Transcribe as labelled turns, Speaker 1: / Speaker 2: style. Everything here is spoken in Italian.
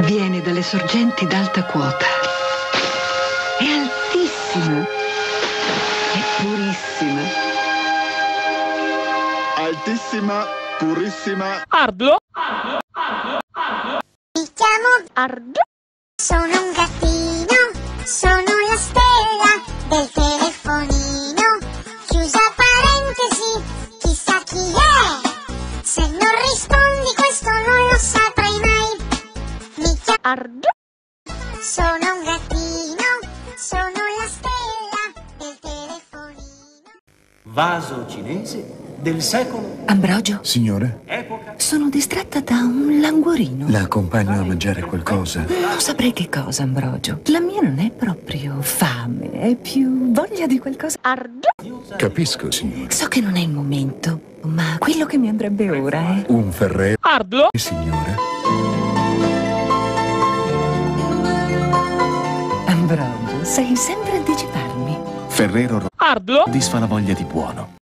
Speaker 1: Viene dalle sorgenti d'alta quota. È altissima. È purissima.
Speaker 2: Altissima, purissima.
Speaker 3: Ardo.
Speaker 4: Mi chiamo
Speaker 3: Ardo.
Speaker 4: Sono un gattino, sono la stella del telefonino. Chiusa parentesi, chissà chi è. Se non rispondi questo non lo saprai mai. Mi chiamo
Speaker 3: Ardo.
Speaker 4: Sono un gattino, sono la stella del telefonino.
Speaker 5: Vaso cinese del secolo.
Speaker 6: Ambrogio,
Speaker 7: Signore,
Speaker 5: Epoca.
Speaker 6: sono distratta da un languorino.
Speaker 7: la accompagno a mangiare qualcosa.
Speaker 6: Non saprei che cosa, Ambrogio. La mia non è proprio fame, è più voglia di qualcosa.
Speaker 3: Ardo.
Speaker 7: Capisco, signore.
Speaker 6: So che non è il momento, ma quello che mi andrebbe ora è...
Speaker 7: Un Ferrero,
Speaker 3: Ardo.
Speaker 7: signore.
Speaker 6: Ambrogio, sai sempre anticiparmi.
Speaker 8: Ferrero
Speaker 3: Ardo.
Speaker 8: disfa la voglia di buono.